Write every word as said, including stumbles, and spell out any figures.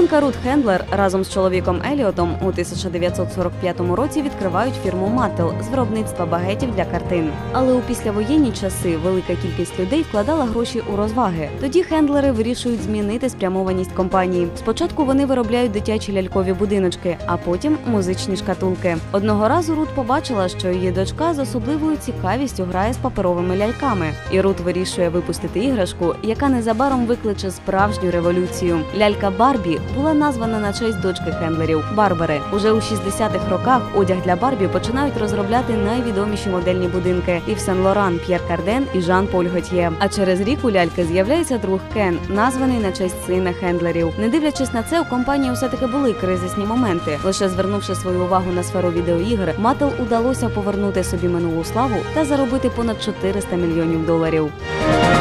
Жінка Рут Хендлер разом з чоловіком Еліотом у тисяча дев'ятсот сорок п'ятому році відкривають фірму Маттел з виробництва багетів для картин. Але у післявоєнні часи велика кількість людей вкладала гроші у розваги. Тоді Хендлери вирішують змінити спрямованість компанії. Спочатку вони виробляють дитячі лялькові будиночки, а потім музичні шкатулки. Одного разу Рут побачила, що її дочка з особливою цікавістю грає з паперовими ляльками. І Рут вирішує випустити іграшку, яка незабаром викличе справжню революцію. Лялька Барбі була названа на честь дочки Хендлерів – Барбари. Уже у шістдесятих роках одяг для Барбі починають розробляти найвідоміші модельні будинки – Ів Сен-Лоран, П'єр Карден і Жан-Поль Готьє. А через рік у ляльки з'являється друг Кен, названий на честь сина Хендлерів. Не дивлячись на це, у компанії все-таки були кризисні моменти. Лише звернувши свою увагу на сферу відеоігр, Маттел удалося повернути собі минулу славу та заробити понад чотириста мільйонів доларів.